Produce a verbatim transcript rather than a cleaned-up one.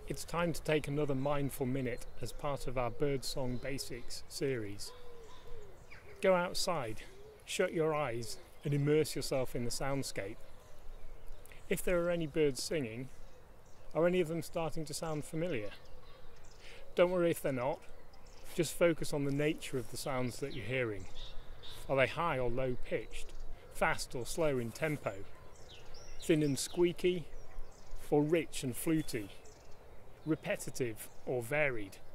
It's time to take another mindful minute as part of our Birdsong Basics series. Go outside, shut your eyes and immerse yourself in the soundscape. If there are any birds singing, are any of them starting to sound familiar? Don't worry if they're not, just focus on the nature of the sounds that you're hearing. Are they high or low pitched, fast or slow in tempo, thin and squeaky, or rich and fluty, repetitive or varied?